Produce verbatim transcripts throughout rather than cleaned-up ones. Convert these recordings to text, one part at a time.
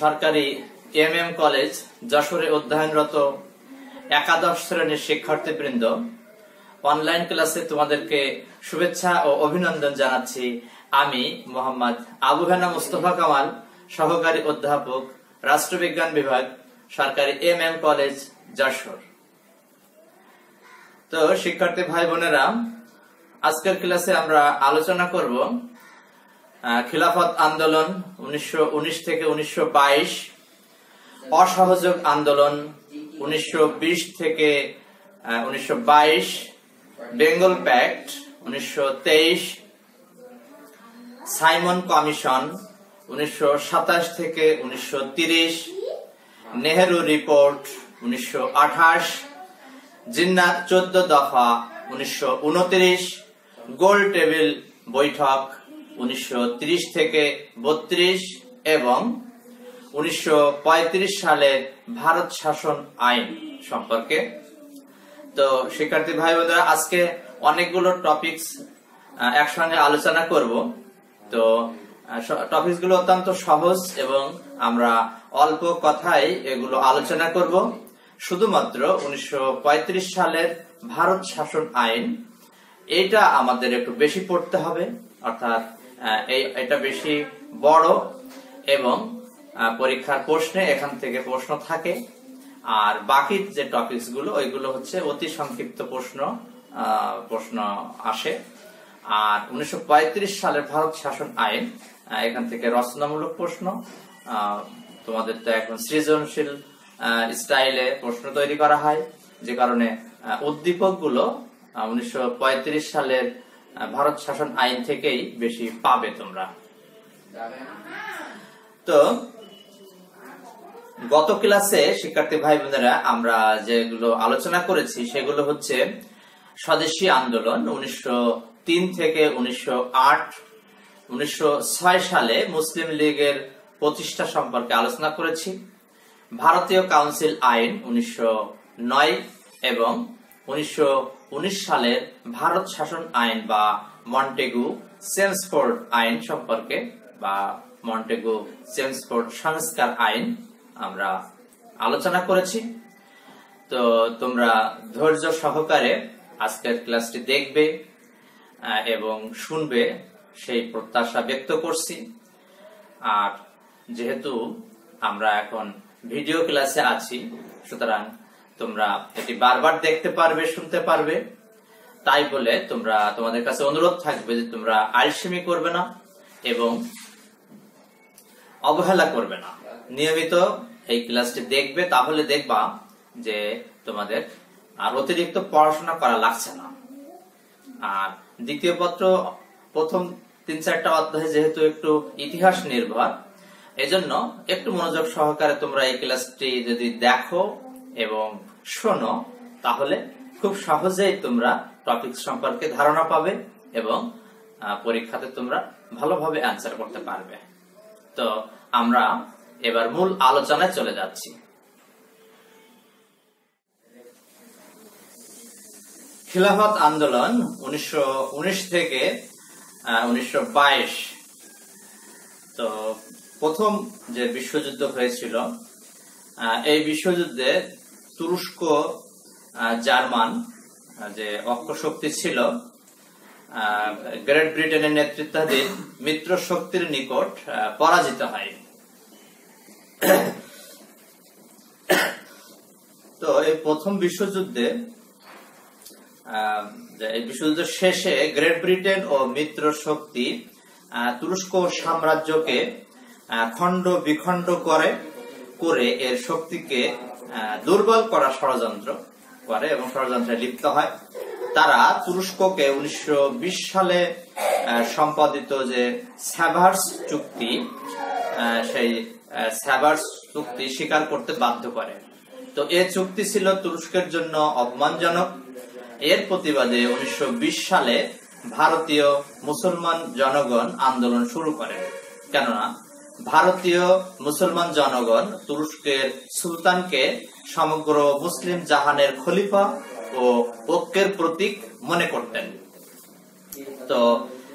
সরকারি M M college যশোরে অধ্যয়নরত একাদশ শ্রেণীর শিক্ষার্থীবৃন্দ, অনলাইন ক্লাসে তোমাদেরকে শুভেচ্ছা ও অভিনন্দন জানাচ্ছি। আমি মোহাম্মদ আবু হেনা মুস্তফা কামাল, সহকারী অধ্যাপক, রাষ্ট্রবিজ্ঞান বিভাগ, সরকারি এম এম কলেজ যশোর। তো শিক্ষার্থী ভাই বোনেরা, আজকের ক্লাসে আমরা আলোচনা করব খিলাফত আন্দোলন উনিশশো উনিশ থেকে উনিশশো বাইশ, অসহযোগ আন্দোলন উনিশশো বিশ থেকে উনিশশো বাইশ, বেঙ্গল প্যাক্ট উনিশশো তেইশ, সাইমন কমিশন উনিশশো সাতাশ থেকে উনিশশো তিরিশ, নেহেরু রিপোর্ট উনিশশো আঠাশ, জিন্নাত চোদ্দ দফা উনিশশো উনত্রিশ, গোল টেবিল বৈঠক উনিশশো ত্রিশ থেকে বত্রিশ এবং উনিশশো পঁয়ত্রিশ সালের ভারত শাসন আইন সম্পর্কে। তো শিক্ষার্থী ভাই বোনেরা, আজকে অনেকগুলো টপিকস একসঙ্গে আলোচনা করব। তো টপিকস গুলো অত্যন্ত সহজ এবং আমরা অল্প কথায় এগুলো আলোচনা করব। শুধুমাত্র উনিশশো পঁয়ত্রিশ সালের ভারত শাসন আইন, এইটা আমাদের একটু বেশি পড়তে হবে, অর্থাৎ এটা বেশি বড় এবং পরীক্ষার প্রশ্নে এখান থেকে প্রশ্ন থাকে। আর বাকি যে টপিকস গুলো ওইগুলো হচ্ছে অতি সংক্ষিপ্ত প্রশ্ন প্রশ্ন আসে। আর উনিশশো পঁয়ত্রিশ সালের ভারত শাসন আইন, এখান থেকে রচনামূলক প্রশ্ন, তোমাদের তো এখন সৃজনশীল স্টাইলে প্রশ্ন তৈরি করা হয়, যে কারণে উদ্দীপক গুলো উনিশশো পঁয়ত্রিশ সালের ভারত শাসন আইন থেকেই বেশি পাবে তোমরা। তো গত ক্লাসে শিক্ষার্থী ভাই বোনেরা আমরা যেগুলো আলোচনা করেছি সেগুলো হচ্ছে স্বদেশী আন্দোলন উনিশশো তিন থেকে উনিশশো আট, উনিশশো ছয় সালে মুসলিম লীগের প্রতিষ্ঠা সম্পর্কে আলোচনা করেছি, ভারতীয় কাউন্সিল আইন উনিশশো নয় এবং উনিশশো উনিশ সালের ভারত শাসন আইন বা মন্টেগু চেমসফোর্ড আইন সম্পর্কে বা মন্টেগু চেমসফোর্ড সংস্কার আইন আমরা আলোচনা করেছি। তো তোমরা ধৈর্য সহকারে আজকের ক্লাসটি দেখবে এবং শুনবে সেই প্রত্যাশা ব্যক্ত করছি। আর যেহেতু আমরা এখন ভিডিও ক্লাসে আছি, সুতরাং তোমরা এটি বারবার দেখতে পারবে, শুনতে পারবে। তাই বলে তোমরা তোমাদের কাছে অনুরোধ থাকবে যে তোমরা আলসেমি করবে না এবং অবহেলা করবে না, নিয়মিত এই ক্লাসটি দেখবে। তাহলে দেখবা যে তোমাদের আর অতিরিক্ত পড়াশোনা করা লাগছে না। আর দ্বিতীয় পত্র প্রথম তিন চারটা অধ্যায় যেহেতু একটু ইতিহাস নির্ভর, এজন্য একটু মনোযোগ সহকারে তোমরা এই ক্লাসটি যদি দেখো এবং শোনো, তাহলে খুব সহজেই তোমরা টপিক সম্পর্কে ধারণা পাবে এবং পরীক্ষাতে তোমরা ভালোভাবে অ্যান্সার করতে পারবে। তো আমরা এবার মূল আলোচনায় চলে যাচ্ছি। খিলাফত আন্দোলন উনিশশো উনিশ থেকে উনিশশো বাইশ। তো প্রথম যে বিশ্বযুদ্ধ হয়েছিল, এই বিশ্বযুদ্ধে তুরস্ক জার্মান যে অক্ষশক্তি ছিল, গ্রেট ব্রিটেনের নেতৃত্বাধীন মিত্র শক্তির নিকট পরাজিত হয়। তো এই প্রথম বিশ্বযুদ্ধে এই বিশ্বযুদ্ধের শেষে গ্রেট ব্রিটেন ও মিত্র শক্তি তুরস্ক সাম্রাজ্যকে খণ্ড বিখণ্ড করে করে এর শক্তিকে দুর্বল করার ষড়যন্ত্র করে এবং ষড়যন্ত্রে লিপ্ত হয়। তারা তুরস্ককে উনিশশো বিশ সালে সম্পাদিত যে সেভার্স চুক্তি, সেই সেভার্স চুক্তি স্বীকার করতে বাধ্য করে। তো এই চুক্তি ছিল তুরস্কের জন্য অপমানজনক। এর প্রতিবাদে উনিশশো বিশ সালে ভারতীয় মুসলমান জনগণ আন্দোলন শুরু করে। কেননা ভারতীয় মুসলমান জনগণ তুরস্কের সুলতানকে সমগ্র মুসলিম জাহানের খলিফা ও ঐক্যের প্রতীক মনে করতেন। তো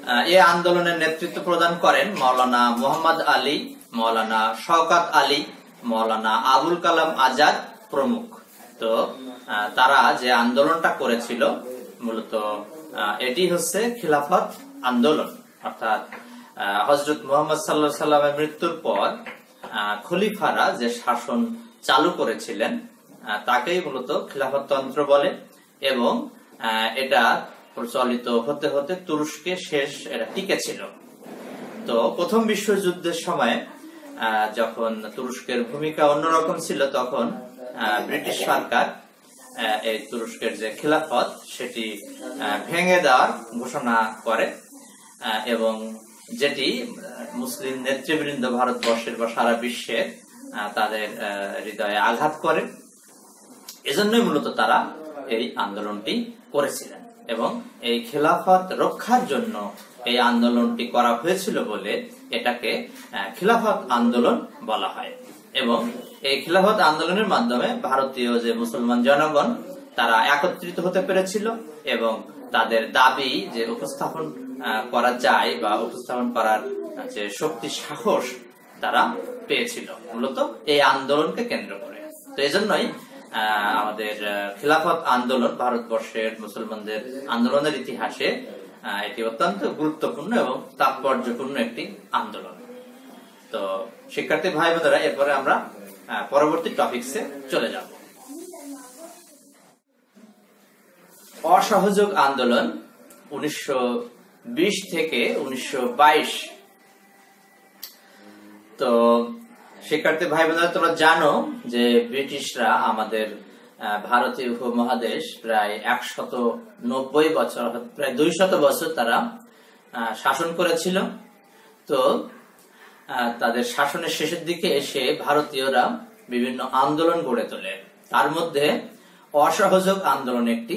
এই আন্দোলনের নেতৃত্ব প্রদান করেন মাওলানা মোহাম্মদ আলী, মাওলানা শওকত আলী, মাওলানা আবুল কালাম আজাদ প্রমুখ। তো তারা যে আন্দোলনটা করেছিল মূলত এটি হচ্ছে খিলাফত আন্দোলন, অর্থাৎ হযরত মুহাম্মদ সাল্লাল্লাহু আলাইহি সাল্লামের মৃত্যুর পর খলিফারা যে শাসন চালু করেছিলেন তাকেই মূলত খিলাফততন্ত্র বলে, এবং এটা প্রচলিত হতে হতে তুরস্কে শেষ এটা টিকে ছিল। তো প্রথম বিশ্বযুদ্ধের সময় যখন তুরস্কের ভূমিকা অন্যরকম ছিল, তখন ব্রিটিশ সরকার এই তুরস্কের যে খিলাফত সেটি ভেঙে দেওয়ার ঘোষণা করে, এবং যেটি মুসলিম নেতৃবৃন্দ ভারতবর্ষের বা সারা বিশ্বে তাদের হৃদয়ে আঘাত করে। এজন্যই মূলত তারা এই আন্দোলনটি করেছিলেন, এবং এই খিলাফত রক্ষার জন্য এই আন্দোলনটি করা হয়েছিল বলে এটাকে খিলাফত আন্দোলন বলা হয়। এবং এই খিলাফত আন্দোলনের মাধ্যমে ভারতীয় যে মুসলমান জনগণ তারা একত্রিত হতে পেরেছিল, এবং তাদের দাবি যে উপস্থাপন করা যায় বা উপস্থাপন করার যে শক্তি সাহস তারা পেয়েছিল মূলত এই আন্দোলনকে কেন্দ্র করে। তো এই জন্যই আমাদের খিলাফত আন্দোলন ভারতবর্ষের মুসলমানদের আন্দোলনের ইতিহাসে এটি অত্যন্ত গুরুত্বপূর্ণ এবং তাৎপর্যপূর্ণ একটি আন্দোলন। তো শিক্ষার্থী ভাই বোনেরা, এরপরে আমরা পরবর্তী টপিকসে চলে যাব। অসহযোগ আন্দোলন উনিশশো বিশ থেকে উনিশশো বাইশ। তো শিক্ষার্থী ভাই বোনেরা, তোমরা জানো যে ব্রিটিশরা আমাদের ভারতীয় উপমহাদেশ প্রায় একশত নব্বই বছর, প্রায় দুই শত বছর তারা শাসন করেছিল। তো তাদের শাসনের শেষের দিকে এসে ভারতীয়রা বিভিন্ন আন্দোলন গড়ে তোলে, তার মধ্যে অসহযোগ আন্দোলন একটি।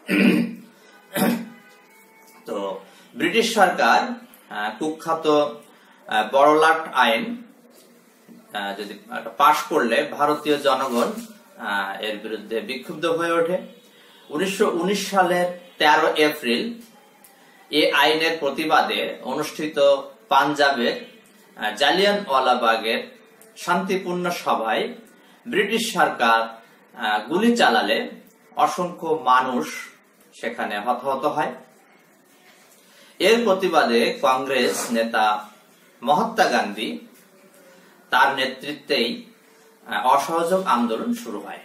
তো ব্রিটিশ সরকার কুখ্যাত বড়লাট আইন যদি পাশ করলে ভারতীয় জনগণ এর বিরুদ্ধে বিক্ষুব্ধ হয়ে ওঠে। উনিশশো উনিশ সালের তেরো এপ্রিল এই আইনের প্রতিবাদে অনুষ্ঠিত পাঞ্জাবের জালিয়ানওয়ালাবাগের শান্তিপূর্ণ সভায় ব্রিটিশ সরকার গুলি চালালে অসংখ্য মানুষ সেখানে হতাহত হয়। এর প্রতিবাদে কংগ্রেস নেতা মহাত্মা গান্ধী তার নেতৃত্বেই অসহযোগ আন্দোলন শুরু হয়।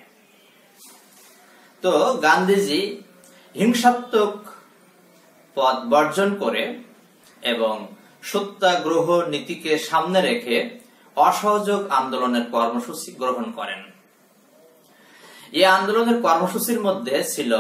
তো গান্ধীজি হিংসাত্মক পথ বর্জন করে এবং সত্যাগ্রহ নীতিকে সামনে রেখে অসহযোগ আন্দোলনের কর্মসূচি গ্রহণ করেন। এই আন্দোলনের কর্মসূচির মধ্যে ছিল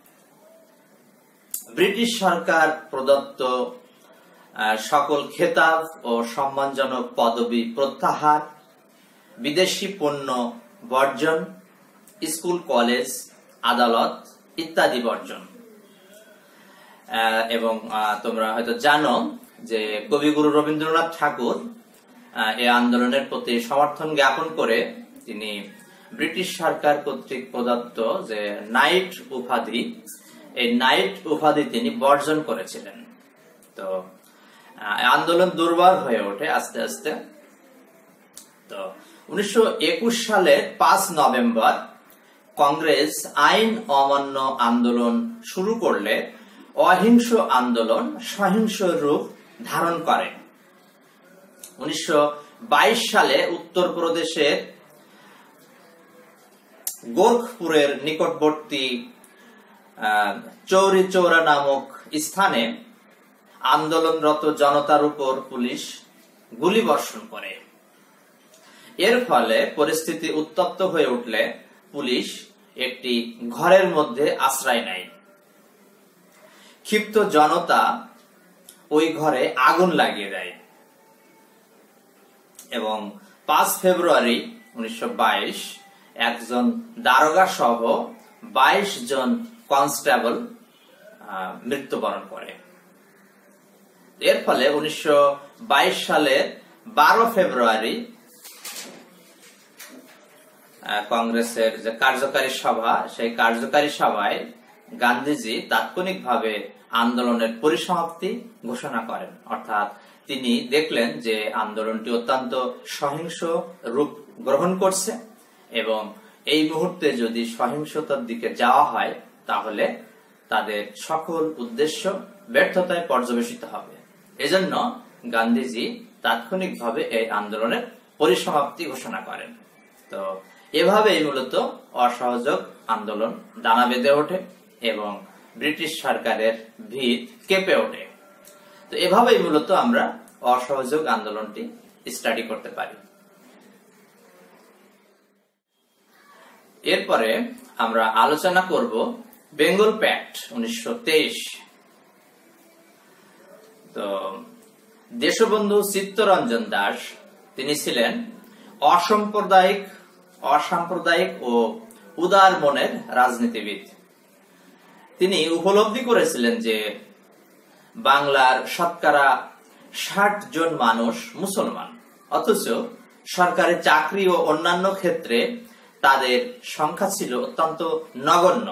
ব্রিটিশ সরকার প্রদত্ত সকল খেতাব ও সম্মানজনক পদবি প্রত্যাহার, বিদেশি পণ্য বর্জন, স্কুল কলেজ আদালত ইত্যাদি বর্জন। এবং তোমরা হয়তো জানো যে কবিগুরু রবীন্দ্রনাথ ঠাকুর এই আন্দোলনের প্রতি সমর্থন জ্ঞাপন করে তিনি ব্রিটিশ সরকার কর্তৃক প্রদত্ত যে নাইট উপাধি, এই নাইট উপাধি তিনি বর্জন করেছিলেন। তো আন্দোলন দুর্বল হয়ে ওঠে আস্তে আস্তে। তো উনিশশো একুশ সালের পাঁচ নভেম্বর কংগ্রেস আইন অমান্য আন্দোলন শুরু করলে অহিংস আন্দোলন সহিংস রূপ ধারণ করে। উনিশশো বাইশ সালে উত্তরপ্রদেশের গোরখপুরের নিকটবর্তী চৌরি চৌরা নামক স্থানে আন্দোলনরত জনতার উপর পুলিশ গুলি বর্ষণ করে। এর ফলে পরিস্থিতি উত্তপ্ত হয়ে উঠলে পুলিশ একটি ঘরের মধ্যে আশ্রয় নেয়। ক্ষিপ্ত জনতা ওই ঘরে আগুন লাগিয়ে দেয় এবং পাঁচ ফেব্রুয়ারি উনিশশো বাইশ একজন দারোগা সহ বাইশ জন কনস্টেবল মৃত্যুবরণ করে। এর ফলে উনিশশো বাইশ সালের বারো ফেব্রুয়ারি কংগ্রেসের যে কার্যকারী সভা, সেই কার্যকারী সভায় গান্ধীজি তাৎক্ষণিকভাবে আন্দোলনের পরিসমাপ্তি ঘোষণা করেন। অর্থাৎ তিনি দেখলেন যে আন্দোলনটি অত্যন্ত সহিংস রূপ গ্রহণ করছে এবং এই মুহূর্তে যদি সহিংসতার দিকে যাওয়া হয় তাহলে তাদের সকল উদ্দেশ্য ব্যর্থতায় পর্যবেসিত হবে। এজন্য গান্ধীজি তাৎক্ষণিকভাবে এই আন্দোলনের পরিসমাপ্তি ঘোষণা করেন। তো এভাবেই মূলত অসহযোগ আন্দোলন ডানা বেঁধে ওঠে এবং ব্রিটিশ সরকারের ভিত কেঁপে ওঠে। তো এভাবেই মূলত আমরা অসহযোগ আন্দোলনটি স্টাডি করতে পারি। এরপরে আমরা আলোচনা করব বেঙ্গল প্যাক্ট উনিশশো তেইশ। তো দেশবন্ধু চিত্তরঞ্জন দাস তিনি ছিলেন অসাম্প্রদায়িক অসাম্প্রদায়িক ও উদার মনের রাজনীতিবিদ। তিনি উপলব্ধি করেছিলেন যে বাংলার শতকরা ষাট জন মানুষ মুসলমান, অথচ সরকারি চাকরি ও অন্যান্য ক্ষেত্রে তাদের সংখ্যা ছিল অত্যন্ত নগণ্য।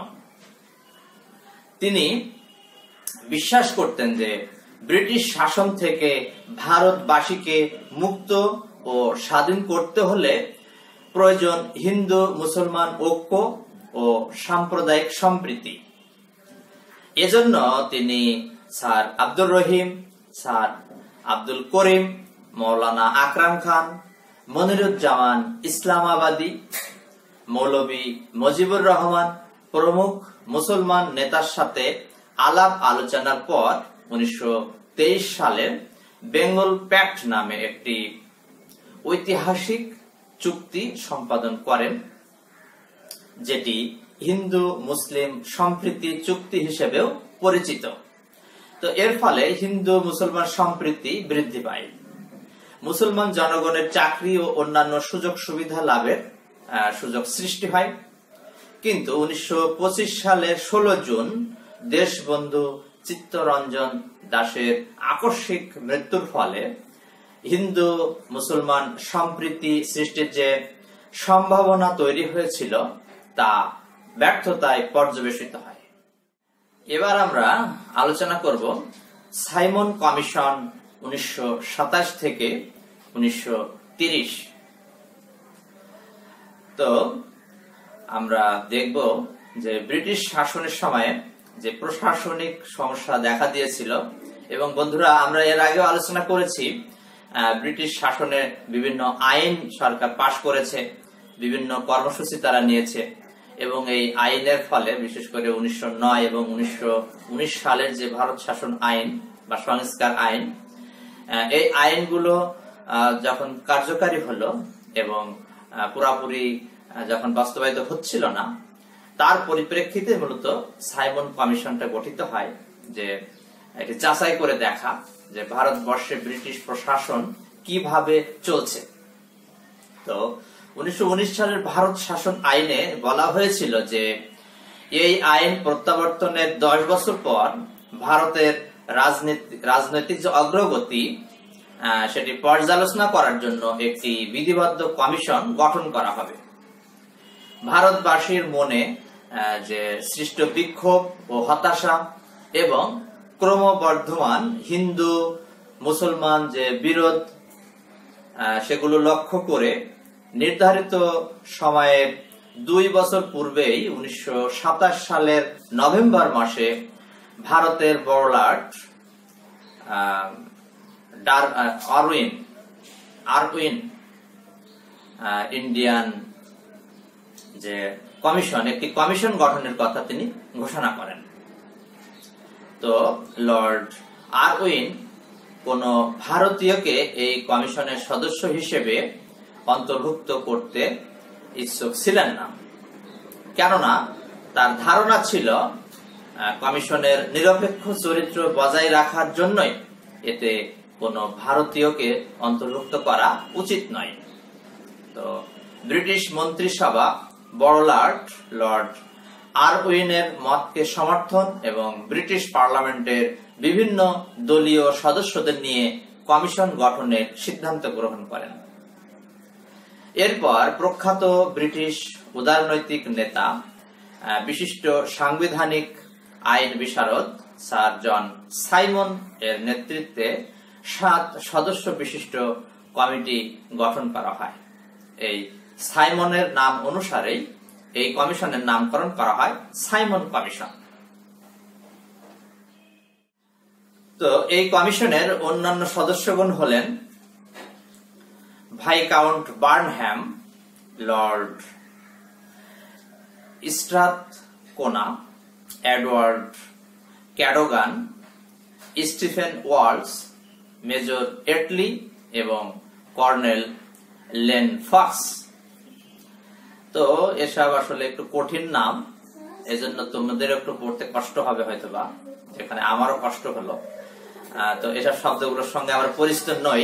তিনি বিশ্বাস করতেন যে ব্রিটিশ শাসন থেকে ভারতবাসীকে মুক্ত ও স্বাধীন করতে হলে প্রয়োজন হিন্দু মুসলমান ঐক্য ও সাম্প্রদায়িক সম্প্রীতি। এজন্য তিনি স্যার আব্দুর রহিম, স্যার আব্দুল করিম, মৌলানা আকরাম খান, মনিরুজ্জামান ইসলামাবাদী, মৌলভী মুজিবুর রহমান প্রমুখ মুসলমান নেতার সাথে আলাপ আলোচনার পর উনিশশো তেইশ সালে বেঙ্গল প্যাক্ট নামে একটি ঐতিহাসিক চুক্তি সম্পাদন করেন, যেটি হিন্দু মুসলিম সম্প্রীতি চুক্তি হিসেবেও পরিচিত। তো এর ফলে হিন্দু মুসলমান সম্প্রীতি বৃদ্ধি পায়, মুসলমান জনগণের চাকরি ও অন্যান্য সুযোগ সুবিধা লাভের সুযোগ সৃষ্টি হয়। কিন্তু উনিশশো পঁচিশ সালের ষোলো জুন দেশবন্ধু চিত্তরঞ্জন দাসের আকস্মিক মৃত্যুর ফলে হিন্দু মুসলমান সম্প্রীতি সৃষ্টির যে সম্ভাবনা তৈরি হয়েছিল তা ব্যর্থতায় পর্যবেসিত হয়। এবার আমরা আলোচনা করব সাইমন কমিশন উনিশশো সাতাশ থেকে উনিশশো তিরিশ। তো আমরা দেখব যে ব্রিটিশ শাসনের সময়ে যে প্রশাসনিক সমস্যা দেখা দিয়েছিল, এবং বন্ধুরা আমরা এর আগেও আলোচনা করেছি ব্রিটিশ শাসনে বিভিন্ন আইন সরকার পাশ করেছে, বিভিন্ন কর্মসূচি তারা নিয়েছে, এবং এই আইনের ফলে বিশেষ করে উনিশশো নয় এবং উনিশশো উনিশ সালের যে ভারত শাসন আইন বা সংস্কার আইন, এই আইনগুলো যখন কার্যকারী হলো এবং পুরাপুরি যখন বাস্তবায়িত হচ্ছিল না, তার পরিপ্রেক্ষিতে মূলত সাইমন কমিশনটা গঠিত হয়, যে এটি যাচাই করে দেখা যে ভারতবর্ষে ব্রিটিশ প্রশাসন কিভাবে চলছে। তো উনিশশো উনিশ সালের ভারত শাসন আইনে বলা হয়েছিল যে এই আইন প্রত্যাবর্তনের দশ বছর পর ভারতের রাজনৈতিক যে অগ্রগতি সেটি পর্যালোচনা করার জন্য একটি বিধিবদ্ধ কমিশন গঠন করা হবে। ভারতবাসীর মনে যে সৃষ্ট বিক্ষোভ ও হতাশা এবং ক্রমবর্ধমান হিন্দু মুসলমান যে বিরোধ সেগুলো লক্ষ্য করে নির্ধারিত সময়ে দুই বছর পূর্বেই উনিশশো সাতাশ সালের নভেম্বর মাসে ভারতের বড়লাট আরউইন আরউইন ইন্ডিয়ান যে কমিশন, একটি কমিশন গঠনের কথা তিনি ঘোষণা করেন। তো লর্ড আরউইন কোন ভারতীয়কে এই কমিশনের সদস্য হিসেবে অন্তর্ভুক্ত করতে ইচ্ছুক ছিলেন না, কেননা তার ধারণা ছিল কমিশনের নিরপেক্ষ চরিত্র বজায় রাখার জন্যই এতে কোন ভারতীয়কে অন্তর্ভুক্ত করা উচিত নয়। তো ব্রিটিশ মন্ত্রিসভা বড়লাট লর্ড আরউইনের মতকে সমর্থন এবং ব্রিটিশ পার্লামেন্টের বিভিন্ন দলীয় সদস্যদের নিয়ে কমিশন গঠনের সিদ্ধান্ত গ্রহণ করেন। এরপর প্রখ্যাত ব্রিটিশ উদারনৈতিক নেতা বিশিষ্ট সাংবিধানিক আইন বিশারদ স্যার জন সাইমন এর নেতৃত্বে সাত সদস্য বিশিষ্ট কমিটি গঠন করা হয়। এই সাইমনের নাম অনুসারেই এই কমিশনের নামকরণ করা হয় সাইমন কমিশন। তো এই কমিশনের অন্যান্য সদস্যগণ হলেন viscount Burnham, lord Strathcona, Edward Cadogan, Stephen Walsh, major Attlee এবং কর্নেল লেন ফক্স। তো এসব আসলে একটু কঠিন নাম, এজন্য তোমাদের একটু পড়তে কষ্ট হবে হয়তোবা, যেখানে আমারও কষ্ট হলো। তো এসব শব্দগুলোর সঙ্গে আমরা পরিচিত নই।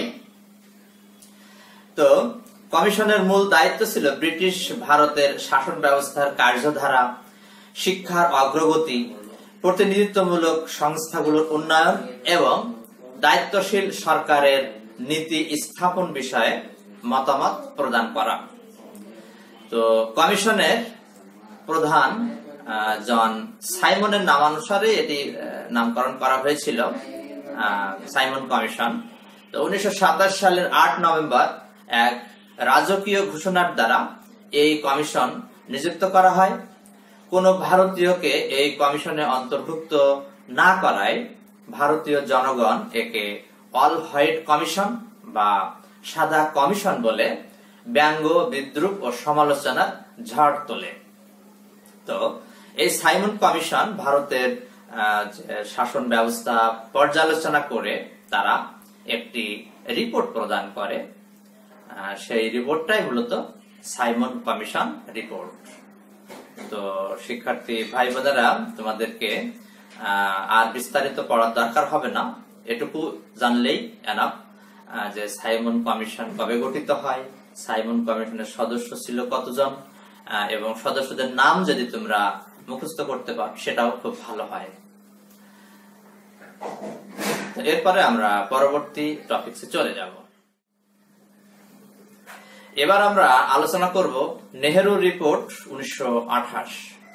তো কমিশনের মূল দায়িত্ব ছিল ব্রিটিশ ভারতের শাসন ব্যবস্থার কার্যধারা, শিক্ষার অগ্রগতি, প্রতিনিধিত্বমূলক সংস্থাগুলোর উন্নয়ন এবং দায়িত্বশীল সরকারের নীতি স্থাপন বিষয়ে মতামত প্রদান করা। তো কমিশনের প্রধান জন সাইমনের নামানুসারে এটি নামকরণ করা হয়েছিল সাইমন কমিশন। তো উনিশশো সাতাশ সালের আট নভেম্বর এক রাজকীয় ঘোষণার দ্বারা এই কমিশন নিযুক্ত করা হয়। কোন ভারতীয়কে এই কমিশনে অন্তর্ভুক্ত না করায় ভারতীয় জনগণ একে অল হোয়াইট কমিশন বা সাদা কমিশন বলে ব্যঙ্গ, বিদ্রুপ ও সমালোচনার ঝড় তোলে। তো এই সাইমন কমিশন ভারতের শাসন ব্যবস্থা পর্যালোচনা করে তারা একটি রিপোর্ট প্রদান করে। সেই রিপোর্টটাই মূলত সাইমন কমিশন রিপোর্ট। তো শিক্ষার্থী ভাই বোনেরা, তোমাদেরকে আর বিস্তারিত পড়ার দরকার হবে না, এটুকু জানলেই এনাফ যে সাইমন কমিশন কবে গঠিত হয়, সাইমন কমিশনের সদস্য ছিল কতজন, এবং সদস্যদের নাম যদি তোমরা মুখস্থ করতে পারো সেটাও খুব ভালো হয়। এরপরে আমরা পরবর্তী টপিকসে চলে যাব। এবার আমরা আলোচনা করব নেহেরু রিপোর্ট উনিশশো আঠাশ।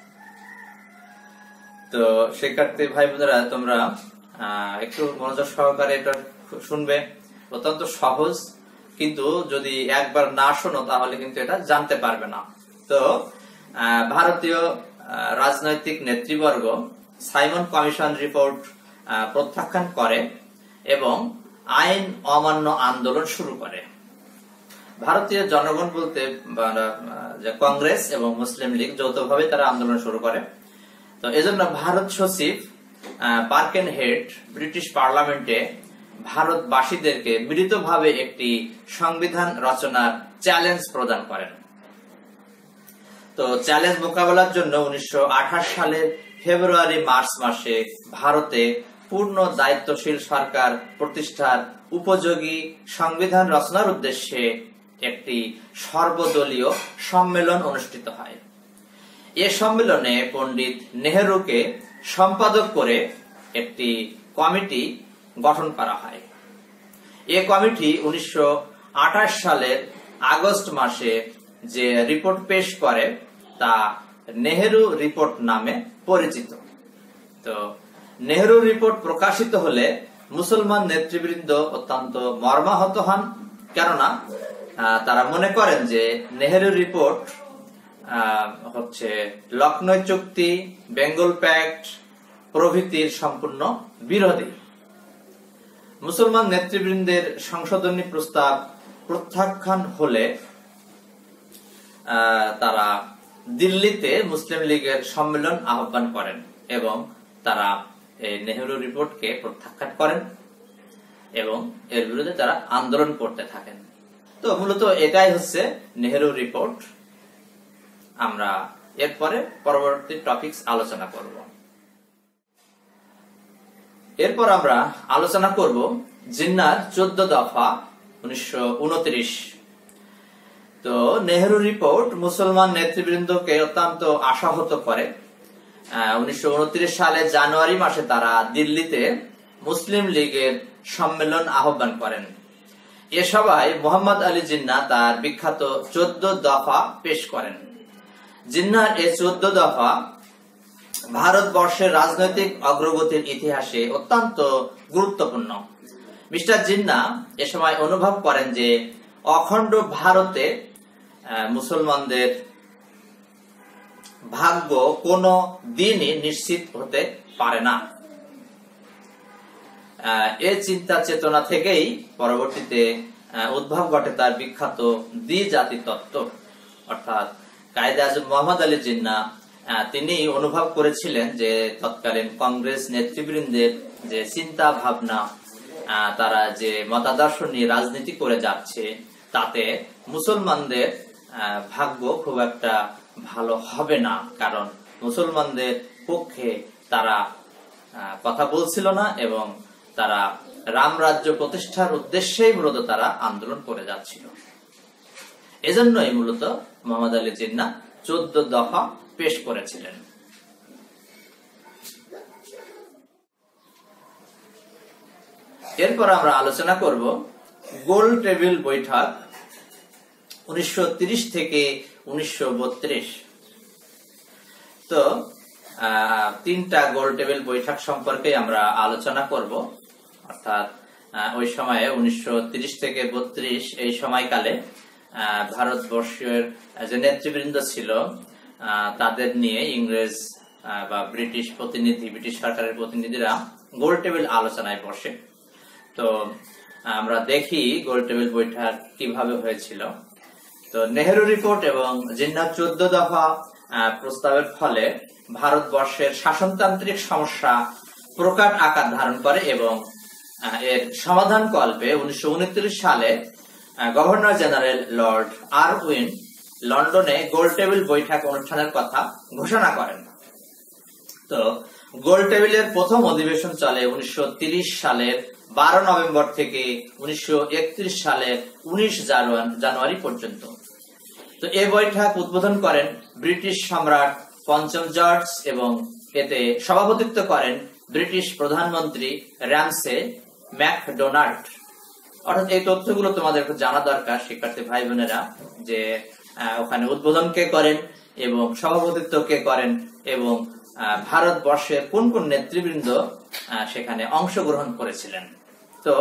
তো শিক্ষার্থী ভাই বোনেরা, তোমরা একটু মনোযোগ সহকারে এটা শুনবে। অত্যন্ত সহজ, কিন্তু যদি একবার না শোনো তাহলে কিন্তু এটা জানতে পারবে না। তো ভারতীয় রাজনৈতিক নেতৃবর্গ সাইমন কমিশন রিপোর্ট প্রত্যাখ্যান করে এবং আইন অমান্য আন্দোলন শুরু করে। ভারতীয় জনগণ বলতে কংগ্রেস এবং মুসলিম লীগ যৌথভাবে তারা আন্দোলন শুরু করে। তো এজন্য ভারত সচিব বার্কেনহেড ব্রিটিশ পার্লামেন্টে ভারতবাসীদেরকে মিলিতভাবে একটি সংবিধান রচনার চ্যালেঞ্জ প্রদান করেন। তো চ্যালেঞ্জ মোকাবেলার জন্য উনিশশো আঠাশ সালের ফেব্রুয়ারি মার্চ মাসে ভারতে পূর্ণ দায়িত্বশীল সরকার প্রতিষ্ঠার উপযোগী সংবিধান রচনার উদ্দেশ্যে একটি সর্বদলীয় সম্মেলন অনুষ্ঠিত হয়। এ সম্মেলনে পণ্ডিত নেহেরুকে সম্পাদক করে একটি কমিটি গঠন করা হয়। এ কমিটি উনিশশো আঠাশ সালের আগস্ট মাসে যে রিপোর্ট পেশ করে তা নেহেরু রিপোর্ট নামে পরিচিত। তো নেহেরু রিপোর্ট প্রকাশিত হলে মুসলমান নেতৃবৃন্দ অত্যন্ত মর্মাহত হন, কেননা তারা মনে করেন যে নেহেরু রিপোর্ট হচ্ছে লখনৌ চুক্তি, বেঙ্গল প্যাক্ট প্রভৃতির সম্পূর্ণ বিরোধী। মুসলমান নেতৃবৃন্দের সংশোধনী প্রস্তাব প্রত্যাখ্যান হলে তারা দিল্লিতে মুসলিম লীগের সম্মেলন আহ্বান করেন এবং তারা এই নেহেরু রিপোর্টকে প্রত্যাখ্যান করেন এবং এর বিরুদ্ধে তারা আন্দোলন করতে থাকেন। তো মূলত এটাই হচ্ছে নেহেরু রিপোর্ট। আমরা এরপরে পরবর্তী টপিকস আলোচনা করব। এরপর আমরা আলোচনা করব জিন্নার চোদ্দ দফা উনিশশো উনত্রিশ। তো নেহেরু রিপোর্ট মুসলমান নেতৃবৃন্দকে অত্যন্ত আশাহত করে। উনিশশো উনত্রিশ সালে জানুয়ারি মাসে তারা দিল্লিতে মুসলিম লীগের সম্মেলন আহ্বান করেন। এ সভায় মোহাম্মদ আলী জিন্না তার বিখ্যাত চোদ্দ দফা পেশ করেন। জিন্নার এই চোদ্দ দফা ভারতবর্ষের রাজনৈতিক অগ্রগতির ইতিহাসে অত্যন্ত গুরুত্বপূর্ণ। মিস্টার জিন্না এ সময় অনুভব করেন যে অখণ্ড ভারতে মুসলমানদের ভাগ্য কোনো দিনই নিশ্চিত হতে পারে না। এই চিন্তা চেতনা থেকেই পরবর্তীতে উদ্ভব ঘটে তার বিখ্যাত দ্বিজাতি তত্ত্ব, অর্থাৎ কায়েদে আজম মোহাম্মদ আলী জিন্না তিনি অনুভব করেছিলেন যে তৎকালীন কংগ্রেস নেতৃবৃন্দের যে চিন্তা ভাবনা, তারা যে মতাদর্শ নিয়ে রাজনীতি করে যাচ্ছে, তাতে মুসলমানদের ভাগ্য খুব একটা ভালো হবে না, কারণ মুসলমানদের পক্ষে তারা কথা বলছিল না এবং তারা রাম রাজ্য প্রতিষ্ঠার উদ্দেশ্যেই মূলত তারা আন্দোলন করে যাচ্ছিল। এজন্যই মূলত মোহাম্মদ আলী জিন্না চোদ্দ দফা পেশ করেছিলেন। এরপর আমরা আলোচনা করব গোল টেবিল বৈঠক উনিশশো তিরিশ থেকে উনিশশো বত্রিশ। তো তিনটা গোল টেবিল বৈঠক সম্পর্কে আমরা আলোচনা করব, অর্থাৎ ওই সময়ে উনিশশো তিরিশ থেকে বত্রিশ এই সময়কালে ভারতবর্ষের যে নেতৃবৃন্দ ছিল তাদের নিয়ে ইংরেজ বা ব্রিটিশ প্রতিনিধি ব্রিটিশ সরকারের প্রতিনিধিরা গোল টেবিল আলোচনায় বসে। তো আমরা দেখি গোল টেবিল বৈঠক কিভাবে হয়েছিল। তো নেহেরু রিপোর্ট এবং জিন্নার চোদ্দ দফা প্রস্তাবের ফলে ভারতবর্ষের শাসনতান্ত্রিক সমস্যা প্রকাট আকার ধারণ করে এবং এর সমাধান কল্পে উনিশশো উনত্রিশ সালে গভর্নর জেনারেল লর্ড আরউইন লন্ডনে গোল টেবিল বৈঠক অনুষ্ঠানের কথা ঘোষণা করেন। তো গোল টেবিলের প্রথম অধিবেশন চলে উনিশশো তিরিশ সালের বারো নভেম্বর থেকে উনিশশো একত্রিশ সালের উনিশ জানুয়ারি পর্যন্ত। তো এই বৈঠক উদ্বোধন করেন ব্রিটিশ সম্রাট পঞ্চম জর্জ এবং এতে সভাপতিত্ব করেন ব্রিটিশ প্রধানমন্ত্রী র্যামসে ম্যাকডোনাল্ড। অর্থাৎ এই তথ্যগুলো তোমাদের জানা দরকার শিক্ষার্থী ভাই বোনেরা, যে ওখানে উদ্বোধন কে করেন এবং সভাপতিত্ব কে করেন এবং ভারতবর্ষের কোন কোন নেতৃবৃন্দ সেখানে অংশগ্রহণ করেছিলেন। তো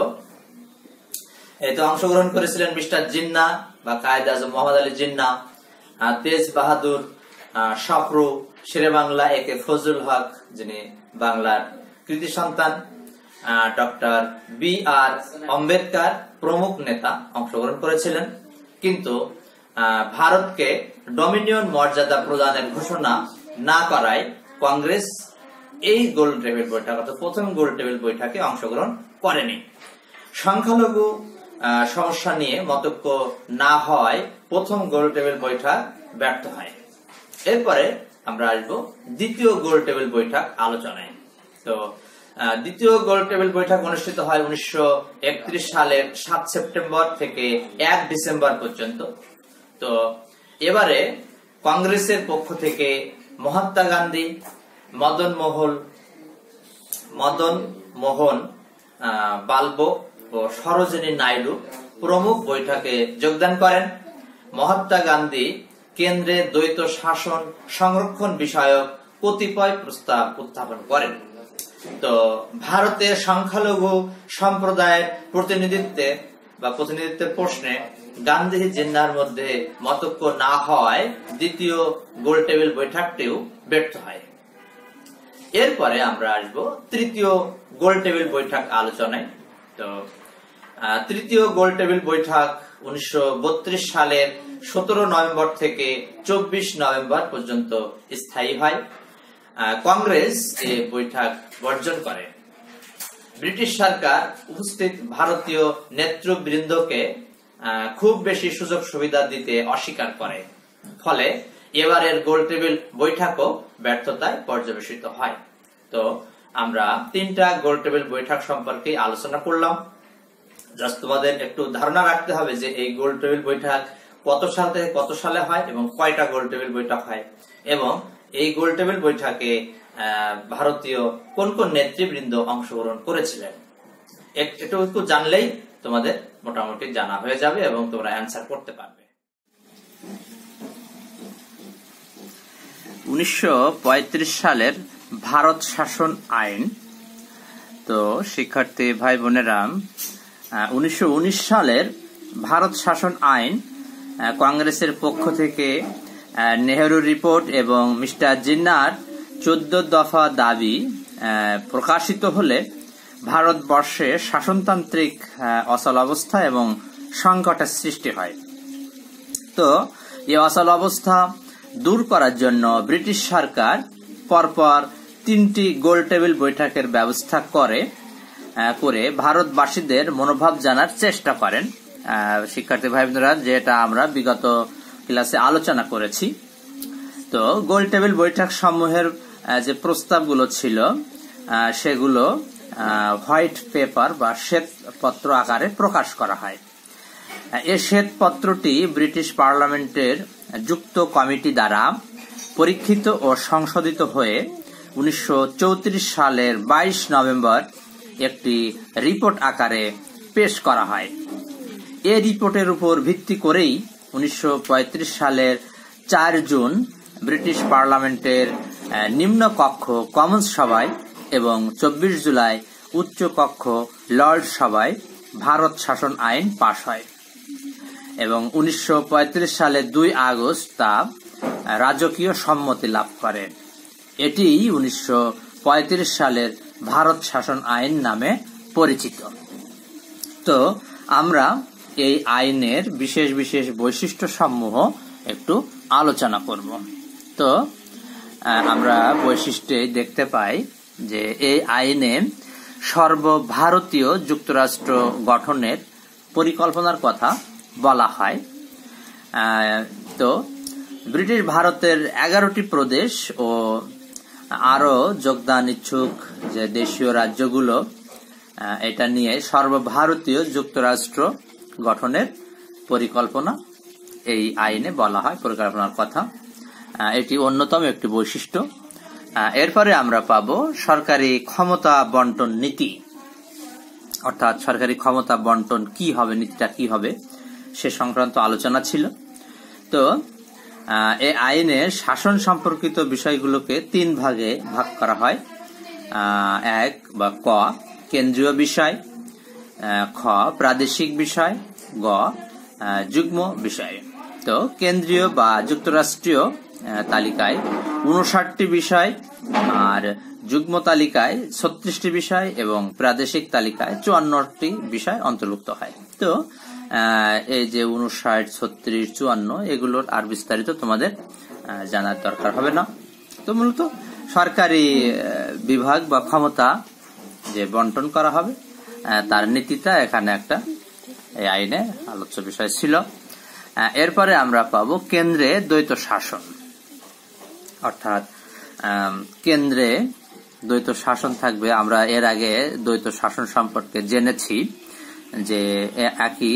এতে অংশগ্রহণ করেছিলেন মিস্টার জিন্না বা কায়েদে আজম মোহাম্মদ আলী জিন্না, তেজ বাহাদুর সপ্রু, শেরে বাংলা এ কে ফজলুল হক যিনি বাংলার কৃতি সন্তান, ডক্টর বি আর আম্বেদকর প্রমুখ নেতা অংশগ্রহণ করেছিলেন। কিন্তু ভারতকে ডমিনিয়ন মর্যাদা প্রদানের ঘোষণা না করায় কংগ্রেস এই গোল টেবিল বৈঠক অর্থাৎ প্রথম গোল টেবিল বৈঠকে অংশগ্রহণ করেনি। সংখ্যালঘু সমস্যা নিয়ে মতৈক্য না হয় প্রথম গোল টেবিল বৈঠক ব্যর্থ হয়। এরপরে আমরা আসবো দ্বিতীয় গোল টেবিল বৈঠক আলোচনায়। তো দ্বিতীয় গোল টেবিল বৈঠক অনুষ্ঠিত হয় উনিশশো একত্রিশ সালের সাত সেপ্টেম্বর থেকে এক ডিসেম্বর পর্যন্ত। তো এবারে কংগ্রেসের পক্ষ থেকে মহাত্মা গান্ধী, মদন মোহন মদন মোহন বালবো ও সরোজিনী নাইডু প্রমুখ বৈঠকে যোগদান করেন। মহাত্মা গান্ধী কেন্দ্রে দ্বৈত শাসন সংরক্ষণ বিষয়ক কতিপয় প্রস্তাব উত্থাপন করেন। তো ভারতের সংখ্যালঘু সম্প্রদায়ের প্রতিনিধিত্বে বা প্রতিনিধিত্বের প্রশ্নে গান্ধী জিন্নার মধ্যে মতৈক্য না হওয়ায় দ্বিতীয় গোল টেবিল বৈঠকটিও ব্যর্থ হয়। এরপরে আমরা আসব তৃতীয় গোল টেবিল বৈঠক আলোচনায়। তো তৃতীয় গোল টেবিল বৈঠক উনিশশো বত্রিশ সালের সতেরো নভেম্বর থেকে চব্বিশ নভেম্বর পর্যন্ত স্থায়ী হয়। কংগ্রেস এই বৈঠক বর্জন করে। ব্রিটিশ সরকার উপস্থিত ভারতীয় নেতৃবৃন্দকে খুব বেশি সুযোগ সুবিধা দিতে অস্বীকার করে, ফলে এবারের গোল টেবিল বৈঠকও ব্যর্থতায় পর্যবেসিত হয়। তো আমরা তিনটা গোল টেবিল বৈঠক সম্পর্কে আলোচনা করলাম। জাস্ট তোমাদের একটু ধারণা রাখতে হবে যে এই গোল টেবিল বৈঠক কত সাল থেকে কত সালে হয় এবং কয়টা গোল টেবিল বৈঠক হয় এবং এই গোল টেবিল বৈঠকে ভারতীয় কোন কোন নেতৃবৃন্দ অংশগ্রহণ করেছিলেন। একটু জানলেই তোমাদের মোটামুটি জানা হয়ে যাবে এবং তোমরা অ্যান্সার করতে পারবে। উনিশশো পঁয়ত্রিশ সালের ভারত শাসন আইন। তো শিক্ষার্থী ভাই বোনেরা, উনিশশো উনিশ সালের ভারত শাসন আইন কংগ্রেসের পক্ষ থেকে নেহেরু রিপোর্ট এবং মিস্টার জিন্নার চোদ্দ দফা দাবি প্রকাশিত হলে ভারতবর্ষে শাসনতান্ত্রিক অচল অবস্থা এবং সংকটের সৃষ্টি হয়। তো এই অচল অবস্থা দূর করার জন্য ব্রিটিশ সরকার পরপর তিনটি গোল টেবিল বৈঠকের ব্যবস্থা করে করে ভারতবাসীদের মনোভাব জানার চেষ্টা করেন। শিক্ষার্থী ভাই বোনেরা, যেটা আমরা বিগত ক্লাসে আলোচনা করেছি। তো গোল টেবিল বৈঠক সমূহের যে প্রস্তাবগুলো ছিল সেগুলো হোয়াইট পেপার বা শ্বেতপত্র আকারে প্রকাশ করা হয়। এই শ্বেতপত্রটি ব্রিটিশ পার্লামেন্টের যুক্ত কমিটি দ্বারা পরীক্ষিত ও সংশোধিত হয়ে উনিশশো চৌত্রিশ সালের বাইশ নভেম্বর একটি রিপোর্ট আকারে পেশ করা হয়। এই রিপোর্টের উপর ভিত্তি করেই উনিশশো পঁয়ত্রিশ সালের চার জুন ব্রিটিশ পার্লামেন্টের নিম্ন কক্ষ কমন্স সভায় এবং চব্বিশ জুলাই উচ্চ কক্ষ লর্ড সভায় ভারত শাসন আইন পাশ হয় এবং উনিশশো পঁয়ত্রিশ সালের দুই আগস্ট তা রাজকীয় সম্মতি লাভ করে। এটি উনিশশো পঁয়ত্রিশ সালের ভারত শাসন আইন নামে পরিচিত। তো আমরা এই আইনের বিশেষ বিশেষ বৈশিষ্ট্য সমূহ একটু আলোচনা করব। তো আমরা বৈশিষ্ট্যে দেখতে পাই যে এই আইনে সর্বভারতীয় যুক্তরাষ্ট্র গঠনের পরিকল্পনার কথা বলা হয়। তো ব্রিটিশ ভারতের এগারোটি প্রদেশ ও আরো যোগদান ইচ্ছুক যে দেশীয় রাজ্যগুলো, এটা নিয়ে সর্বভারতীয় যুক্তরাষ্ট্র গঠনের পরিকল্পনা এই আইনে বলা হয়, পরিকল্পনার কথা। এটি অন্যতম একটি বৈশিষ্ট্য। এরপরে আমরা পাব সরকারি ক্ষমতা বন্টন নীতি, অর্থাৎ সরকারি ক্ষমতা বন্টন কি হবে, নীতিটা কি হবে সে সংক্রান্ত আলোচনা ছিল। তো এই আইনে শাসন সম্পর্কিত বিষয়গুলোকে তিন ভাগে ভাগ করা হয়। এক বা ক কেন্দ্রীয় বিষয়, খ প্রাদেশিক বিষয়, গ যুগ্ম বিষয়। তো কেন্দ্রীয় বা যুক্তরাষ্ট্রীয় তালিকায় উনষাটটি বিষয়, আর যুগ্ম তালিকায় ছত্রিশটি বিষয় এবং প্রাদেশিক তালিকায় চুয়ান্নটি বিষয় অন্তর্ভুক্ত হয়। তো এই যে উনষাট, ছত্রিশ, চুয়ান্ন এগুলোর আর বিস্তারিত তোমাদের জানার দরকার হবে না। তো মূলত সরকারি বিভাগ বা ক্ষমতা যে বন্টন করা হবে তার নীতিটা এখানে একটা এই আইনে আলোচ্য বিষয় ছিল। এরপরে আমরা পাবো কেন্দ্রে দ্বৈত শাসন, অর্থাৎ কেন্দ্রে দ্বৈত শাসন থাকবে। আমরা এর আগে দ্বৈত শাসন সম্পর্কে জেনেছি যে একই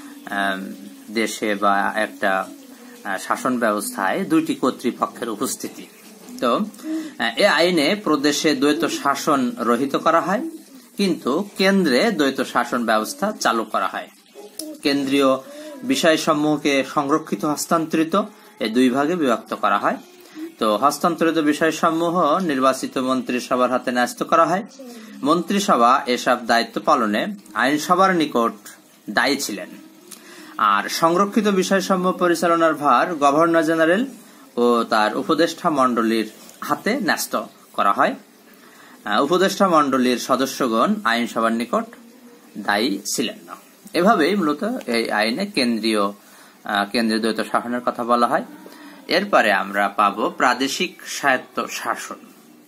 দেশে বা একটা শাসন ব্যবস্থায় দুইটি কর্তৃপক্ষের উপস্থিতি। তো এ আইনে প্রদেশে দ্বৈত শাসন রহিত করা হয়, কিন্তু কেন্দ্রে দ্বৈত শাসন ব্যবস্থা চালু করা হয়। কেন্দ্রীয় বিষয়সমূহকে সংরক্ষিত হস্তান্তরিত এই দুই ভাগে বিভক্ত করা হয়। তো হস্তান্তরিত বিষয়সমূহ নির্বাচিত মন্ত্রিসভার হাতে ন্যস্ত করা হয়। মন্ত্রিসভা এসব দায়িত্ব পালনে আইনসভার নিকট দায়ী ছিলেন। আর সংরক্ষিত বিষয়সমূহ পরিচালনার ভার গভর্নর জেনারেল ও তার উপদেষ্টা মণ্ডলীর হাতে ন্যস্ত করা হয়। উপদেষ্টা মণ্ডলীর সদস্যগণ আইনসভার নিকট দায়ী ছিলেন না। এভাবেই মূলত এই আইনে কেন্দ্রীয় কেন্দ্রীয় দ্বৈত শাসনের কথা বলা হয়। এরপরে আমরা পাবো প্রাদেশিক স্বায়ত্ত শাসন।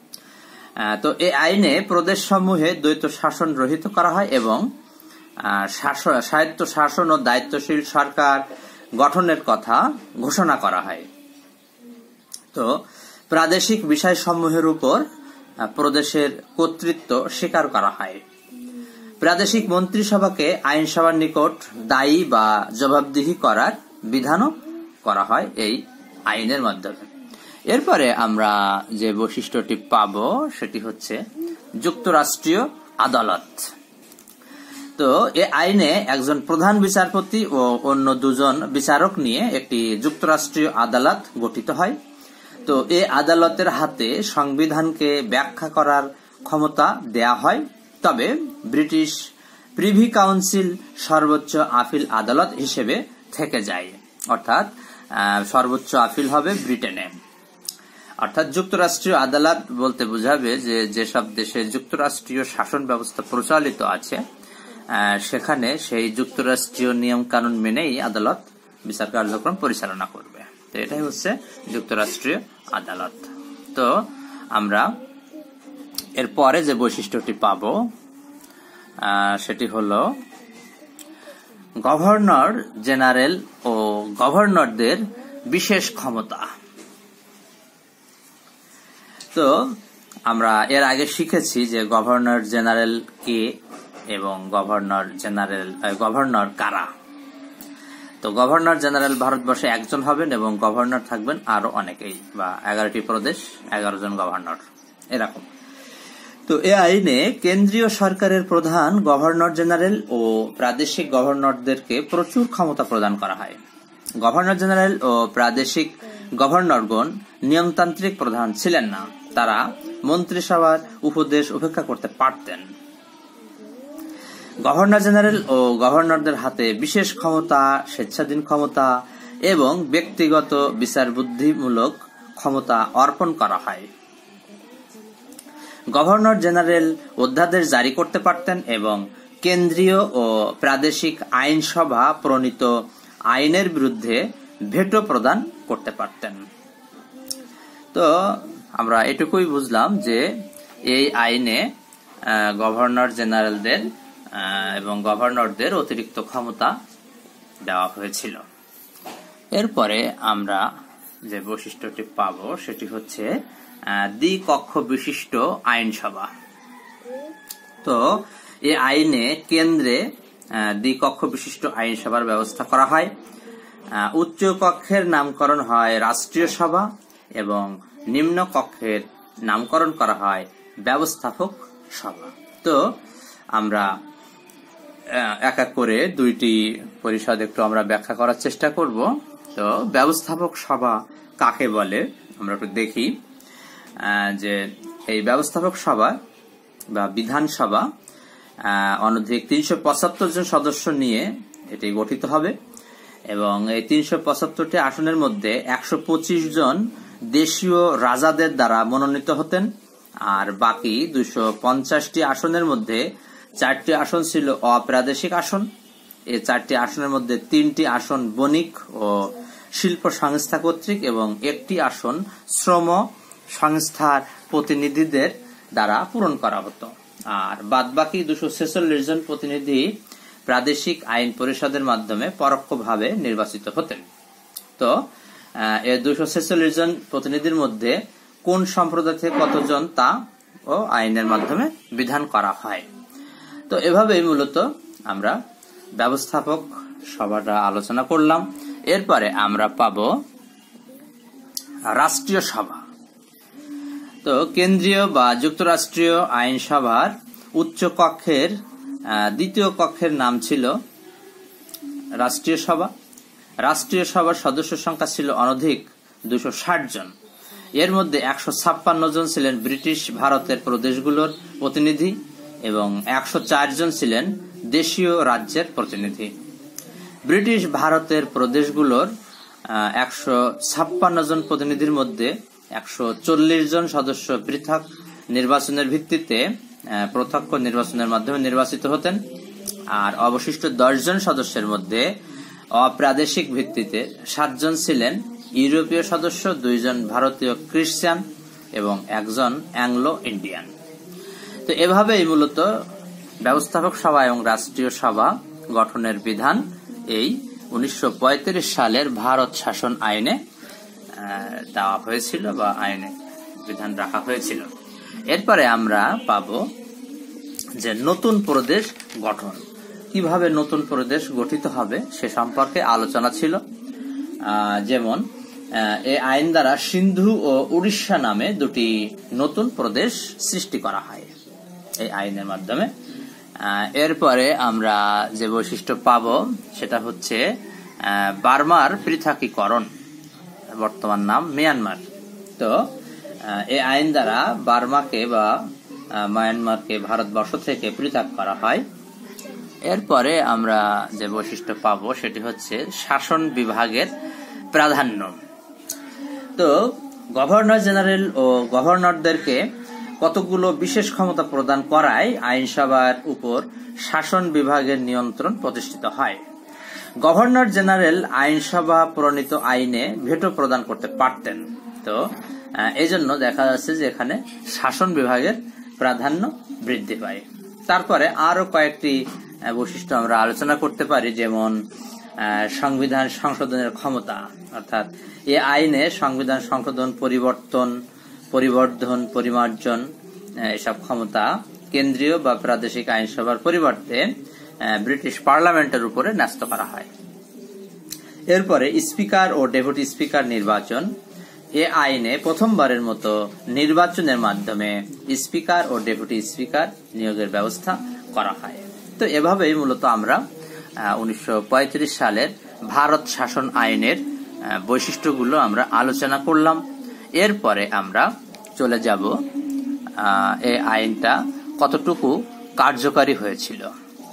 তো এই আইনে প্রদেশ সমূহে দ্বৈত শাসন রহিত করা হয় এবং স্বায়ত্ত শাসন ও দায়িত্বশীল সরকার গঠনের কথা ঘোষণা করা হয়। তো প্রাদেশিক বিষয়সমূহের উপর প্রদেশের কর্তৃত্ব স্বীকার করা হয়। প্রাদেশিক মন্ত্রিসভাকে আইনসভার নিকট দায়ী বা জবাবদিহি করার বিধানও করা হয় এই আইনের মাধ্যমে। এরপরে আমরা যে বৈশিষ্ট্যটি পাব সেটি হচ্ছে যুক্তরাষ্ট্রীয় আদালত। তো এই আইনে একজন প্রধান বিচারপতি ও অন্য দুজন বিচারক নিয়ে একটি যুক্তরাষ্ট্রীয় আদালত গঠিত হয়। তো তো এই আদালতের হাতে সংবিধানকে ব্যাখ্যা করার ক্ষমতা দেয়া হয়, তবে ব্রিটিশ প্রিভি কাউন্সিল সর্বোচ্চ আপিল আদালত হিসেবে থেকে যায়, অর্থাৎ সর্বোচ্চ আপিল হবে ব্রিটেনে। অর্থাৎ যুক্তরাষ্ট্রীয় আদালত বলতে বোঝাবে যে যেসব দেশে যুক্তরাষ্ট্রীয় শাসন ব্যবস্থা প্রচলিত আছে সেখানে সেই যুক্তরাষ্ট্রীয় নিয়ম কানুন মেনেই আদালত বিচার কার্যক্রম পরিচালনা করবে। তো এটাই হচ্ছে যুক্তরাষ্ট্রীয় আদালত। তো আমরা এর পরে যে বৈশিষ্ট্যটি পাব সেটি হলো গভর্নর জেনারেল ও গভর্নরদের বিশেষ ক্ষমতা। তো আমরা এর আগে শিখেছি যে গভর্নর জেনারেল কে এবং গভর্নর জেনারেল গভর্নর কারা। তো গভর্নর জেনারেল ভারতবর্ষে একজন হবেন এবং গভর্নর থাকবেন আরো অনেকেই, বা এগারোটি প্রদেশ এগারো জন গভর্নর এরকম। তো এই আইনে কেন্দ্রীয় সরকারের প্রধান গভর্নর জেনারেল ও প্রাদেশিক গভর্নরদেরকে প্রচুর ক্ষমতা প্রদান করা হয়। গভর্নর জেনারেল ও প্রাদেশিক গভর্নরগণ নিয়মতান্ত্রিক প্রধান ছিলেন না, তারা মন্ত্রিসভার উপদেশ উপেক্ষা করতে পারতেন। গভর্নর জেনারেল ও গভর্নরদের হাতে বিশেষ ক্ষমতা, স্বেচ্ছাধীন ক্ষমতা এবং ব্যক্তিগত বিচার বুদ্ধিমূলক ক্ষমতা অর্পণ করা হয়। গভর্নর জেনারেল অধ্যাদেশ জারি করতে পারতেন এবং কেন্দ্রীয় ও প্রাদেশিক আইনসভা প্রণীত আইনের বিরুদ্ধে ভেটো প্রদান করতে পারতেন। তো আমরা এটুকুই বুঝলাম যে এই আইনে গভর্নর জেনারেলদের এবং গভর্নরদের অতিরিক্ত ক্ষমতা দেওয়া হয়েছিল। এরপরে আমরা যে বৈশিষ্ট্যটি পাব সেটি হচ্ছে দ্বিকক্ষ বিশিষ্ট আইনসভা। তো এই আইনে কেন্দ্রে দ্বিকক্ষ বিশিষ্ট আইনসভার ব্যবস্থা করা হয়। উচ্চ কক্ষের নামকরণ হয় রাষ্ট্রীয় সভা এবং নিম্ন কক্ষের নামকরণ করা হয় ব্যবস্থাপক সভা। তো আমরা এক এক করে দুইটি পরিষদ একটু আমরা ব্যাখ্যা করার চেষ্টা করব। তো ব্যবস্থাপক সভা কাকে বলে আমরা একটু দেখি। যে এই ব্যবস্থাপক সভা বা বিধানসভা অনধিক তিনশো পঁচাত্তর জন সদস্য নিয়ে এটি গঠিত হবে এবং এই তিনশো পঁচাত্তরটি আসনের মধ্যে একশো পঁচিশ জন দেশীয় রাজাদের দ্বারা মনোনীত হতেন, আর বাকি দুইশো পঞ্চাশটি আসনের মধ্যে চারটি আসন ছিল অপ্রাদেশিক আসন। এই চারটি আসনের মধ্যে তিনটি আসন বণিক ও শিল্প সংস্থা কর্তৃক এবং একটি আসন শ্রম সংস্থার প্রতিনিধিদের দ্বারা পূরণ করা হতো, আর বাদ বাকি দুশো ছেচল্লিশ জন প্রতিনিধি প্রাদেশিক আইন পরিষদের মাধ্যমে পরোক্ষভাবে নির্বাচিত হতেন। তো এই দুশো ছেচল্লিশ জন প্রতিনিধির মধ্যে কোন সম্প্রদায় থেকে কতজন তা ও আইনের মাধ্যমে বিধান করা হয়। তো এভাবেই মূলত আমরা ব্যবস্থাপক সভাটা আলোচনা করলাম। এরপরে আমরা পাব রাষ্ট্রীয় সভা। তো কেন্দ্রীয় বা যুক্তরাষ্ট্রীয় আইনসভার উচ্চ কক্ষের দ্বিতীয় কক্ষের নাম ছিল রাষ্ট্রীয় সভা। রাষ্ট্রীয় সভার সদস্য সংখ্যা ছিল অনধিক দুশো ষাট জন। এর মধ্যে একশো ছাপ্পান্ন জন ছিলেন ব্রিটিশ ভারতের প্রদেশগুলোর প্রতিনিধি এবং একশো চার জন ছিলেন দেশীয় রাজ্যের প্রতিনিধি। ব্রিটিশ ভারতের প্রদেশগুলোর একশো ছাপ্পান্ন জন প্রতিনিধির মধ্যে একশো চল্লিশ জন সদস্য পৃথক নির্বাচনের ভিত্তিতে প্রত্যক্ষ নির্বাচনের মাধ্যমে নির্বাচিত হতেন, আর অবশিষ্ট দশ জন সদস্যের মধ্যে অপ্রাদেশিক ভিত্তিতে সাতজন ছিলেন ইউরোপীয় সদস্য, দুইজন ভারতীয় খ্রিস্টান এবং একজন অ্যাংলো ইন্ডিয়ান। তো এভাবেই মূলত ব্যবস্থাপক সভা এবং রাষ্ট্রীয় সভা গঠনের বিধান এই উনিশশো পঁয়ত্রিশ সালের ভারত শাসন আইনে দেওয়া হয়েছিল বা আইনে বিধান রাখা হয়েছিল। এরপরে আমরা পাব যে নতুন প্রদেশ গঠন, কিভাবে নতুন প্রদেশ গঠিত হবে সে সম্পর্কে আলোচনা ছিল। যেমন এই আইন দ্বারা সিন্ধু ও উড়িষ্যা নামে দুটি নতুন প্রদেশ সৃষ্টি করা হয় এই আইনের মাধ্যমে। এরপরে আমরা যে বৈশিষ্ট্য পাব সেটা হচ্ছে বার্মার পৃথকীকরণ, বর্তমান নাম মিয়ানমার। তো এই আইন দ্বারা বার্মাকে বা মায়ানমারকে ভারতবর্ষ থেকে পৃথক করা হয়। এরপরে আমরা যে বৈশিষ্ট্য পাবো সেটি হচ্ছে শাসন বিভাগের প্রাধান্য। তো গভর্নর জেনারেল ও গভর্নরদেরকে কতগুলো বিশেষ ক্ষমতা প্রদান করায় আইনসভার উপর শাসন বিভাগের নিয়ন্ত্রণ প্রতিষ্ঠিত হয়। গভর্নর জেনারেল আইনসভা প্রণীত আইনে ভেটো প্রদান করতে পারতেন। তো এই জন্য দেখা যাচ্ছে যে এখানে শাসন বিভাগের প্রাধান্য বৃদ্ধি পায়। তারপরে আরো কয়েকটি বৈশিষ্ট্য আমরা আলোচনা করতে পারি, যেমন সংবিধান সংশোধনের ক্ষমতা, অর্থাৎ এই আইনে সংবিধান সংশোধন, পরিবর্তন, পরিবর্ধন, পরিমার্জন এসব ক্ষমতা কেন্দ্রীয় বা প্রাদেশিক আইনসভার পরিবর্তে ব্রিটিশ পার্লামেন্টের উপরে ন্যস্ত করা হয়। এরপরে স্পিকার ও ডেপুটি স্পিকার নির্বাচন। এ আইনে প্রথমবারের মতো নির্বাচনের মাধ্যমে স্পিকার ও ডেপুটি স্পিকার নিয়োগের ব্যবস্থা করা হয়। তো এভাবেই মূলত আমরা উনিশশো পঁয়ত্রিশ সালের ভারত শাসন আইনের বৈশিষ্ট্যগুলো আমরা আলোচনা করলাম। এরপরে আমরা চলে যাব এই আইনটা কতটুকু কার্যকারী হয়েছিল।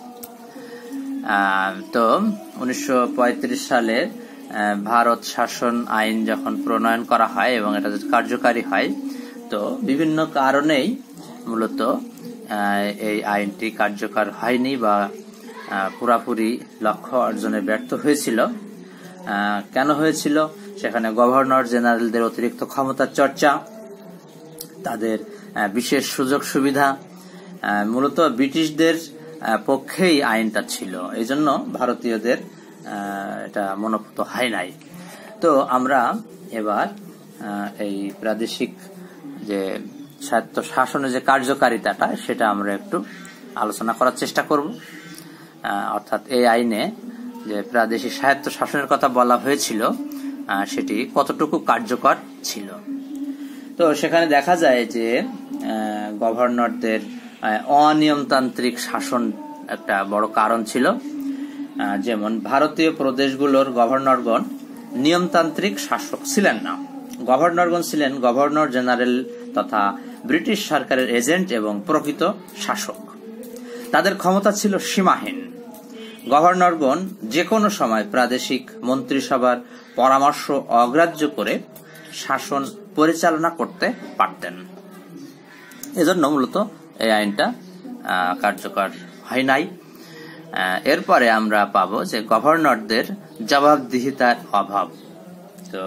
তো উনিশশো পঁয়ত্রিশ সালে ভারত শাসন আইন যখন প্রণয়ন করা হয় এবং এটা কার্যকারী হয়, তো বিভিন্ন কারণেই মূলত এই আইনটি কার্যকর হয়নি বা পুরাপুরি লক্ষ্য অর্জনে ব্যর্থ হয়েছিল। কেন হয়েছিল? সেখানে গভর্নর জেনারেলদের অতিরিক্ত ক্ষমতার চর্চা, তাদের বিশেষ সুযোগ সুবিধা, মূলত ব্রিটিশদের পক্ষেই আইনটা ছিল, এই জন্য ভারতীয়দের এটা মনোপুত হয় নাই। তো আমরা এবার এই প্রাদেশিক যে স্বায়ত্ত শাসনের যে কার্যকারিতাটা সেটা আমরা একটু আলোচনা করার চেষ্টা করব। অর্থাৎ এই আইনে যে প্রাদেশিক স্বায়ত্ত শাসনের কথা বলা হয়েছিল সেটি কতটুকু কার্যকর ছিল। তো সেখানে দেখা যায় যে গভর্নরদের অনিয়মতান্ত্রিক শাসন একটা বড় কারণ ছিল। যেমন ভারতীয় প্রদেশগুলোর গভর্নরগণ নিয়মতান্ত্রিক শাসক ছিলেন না। গভর্নরগণ ছিলেন গভর্নর জেনারেল তথা ব্রিটিশ সরকারের এজেন্ট এবং প্রকৃত শাসক। তাদের ক্ষমতা ছিল সীমাহীন। গভর্নরগণ যে কোনো সময় প্রাদেশিক মন্ত্রিসভার পরামর্শ অগ্রাহ্য করে শাসন পরিচালনা করতে পারতেন। এজন্য মূলত এই আইনটা কার্যকর হয় নাই। এরপরে আমরা পাবো যে গভর্নরদের জবাবদিহিতার অভাব। তো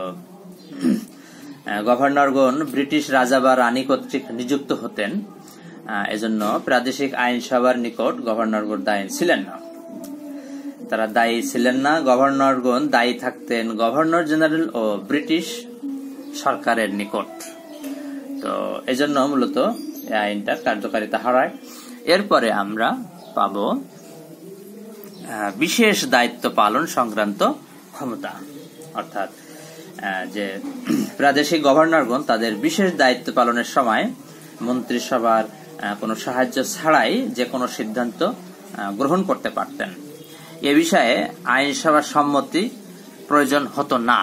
গভর্নরগণ ব্রিটিশ রাজা বা রানী কর্তৃক নিযুক্ত হতেন, এজন্য প্রাদেশিক আইনসভার নিকট গভর্নরগণ দায়ী ছিলেন না। তারা দায়ী ছিলেন না গভর্নরগণ দায়ী থাকতেন গভর্নর জেনারেল ও ব্রিটিশ সরকারের নিকট। তো এজন্য মূলত এই আইনটার কার্যকারিতা হারায়। এরপরে আমরা পাব বিশেষ দায়িত্ব পালন সংক্রান্ত ক্ষমতা, অর্থাৎ যে প্রাদেশিক গভর্নরগণ তাদের বিশেষ দায়িত্ব পালনের সময় মন্ত্রিসভার কোনো সাহায্য ছাড়াই যে কোনো সিদ্ধান্ত গ্রহণ করতে পারতেন। এ বিষয়ে আইনসভার সম্মতি প্রয়োজন হতো না।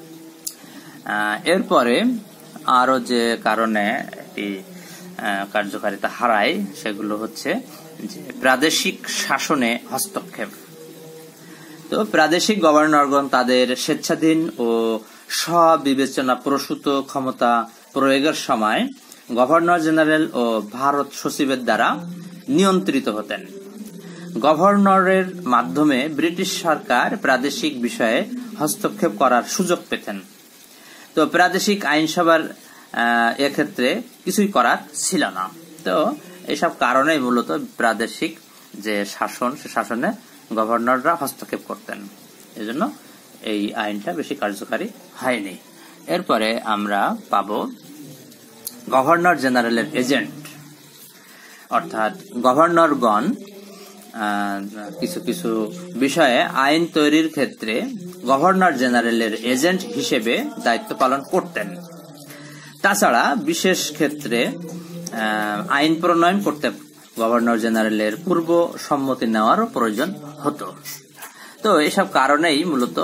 এরপরে আরো যে কারণে এটি কার্যকারিতা হারায় সেগুলো হচ্ছে যে প্রাদেশিক শাসনে হস্তক্ষেপ। তো প্রাদেশিক গভর্নরগণ তাদের স্বেচ্ছাধীন ও স্ববিবেচনা প্রসূত ক্ষমতা প্রয়োগের সময় গভর্নর জেনারেল ও ভারত সচিবের দ্বারা নিয়ন্ত্রিত হতেন। গভর্নরের মাধ্যমে ব্রিটিশ সরকার প্রাদেশিক বিষয়ে হস্তক্ষেপ করার সুযোগ পেতেন। তো প্রাদেশিক আইনসভার এক্ষেত্রে কিছুই করার ছিল না। তো এইসব কারণেই মূলত প্রাদেশিক যে শাসন সে শাসনে গভর্নররা হস্তক্ষেপ করতেন, এজন্য এই আইনটা বেশি কার্যকারী হয়নি। এরপরে আমরা পাব গভর্নর জেনারেলের এজেন্ট, অর্থাৎ গভর্নরগণ কিছু কিছু বিষয়ে আইন তৈরির ক্ষেত্রে গভর্নর জেনারেলের এজেন্ট হিসেবে দায়িত্ব পালন করতেন। তাছাড়া বিশেষ ক্ষেত্রে আইন প্রণয়ন করতে গভর্নর জেনারেলের পূর্ব সম্মতি নেওয়ারও প্রয়োজন হতো। তো এসব কারণেই মূলত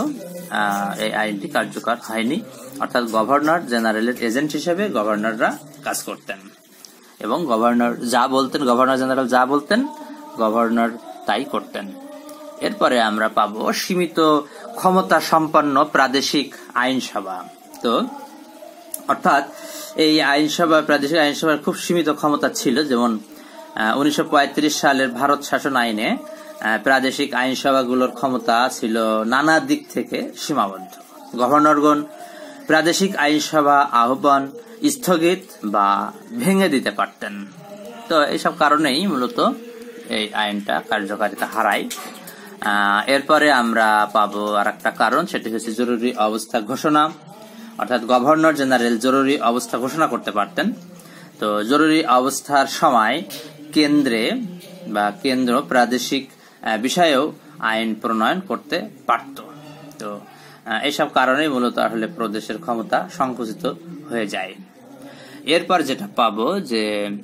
এই আইনটি কার্যকর হয়নি, অর্থাৎ গভর্নর জেনারেলের এজেন্ট হিসেবে গভর্নররা কাজ করতেন এবং গভর্নর যা বলতেন, গভর্নর জেনারেল যা বলতেন গভর্নর তাই করতেন। এরপরে আমরা পাবো সীমিত ক্ষমতা সম্পন্ন প্রাদেশিক আইনসভা। তো অর্থাৎ এই আইনসভা, প্রাদেশিক আইনসভার খুব সীমিত ক্ষমতা ছিল। যেমন উনিশশো পঁয়ত্রিশ সালের ভারত শাসন আইনে প্রাদেশিক আইনসভাগুলোর ক্ষমতা ছিল নানা দিক থেকে সীমাবদ্ধ। গভর্নরগণ প্রাদেশিক আইনসভা আহ্বান, স্থগিত বা ভেঙে দিতে পারতেন। তো এইসব কারণেই মূলত এই আইনটা কার্যকারিতা হারায়। এরপরে আমরা পাবো আর একটা কারণ, সেটি হচ্ছে জরুরি অবস্থা ঘোষণা। অর্থাৎ গভর্নর জেনারেল জরুরি অবস্থা ঘোষণা করতে পারতেন। তো জরুরি অবস্থার সময় কেন্দ্রে বা কেন্দ্র প্রাদেশিক বিষয়েও আইন প্রণয়ন করতে পারত। তো এইসব কারণেই মূলত আসলে প্রদেশের ক্ষমতা সংকুচিত হয়ে যায়। এরপর যেটা পাবো যে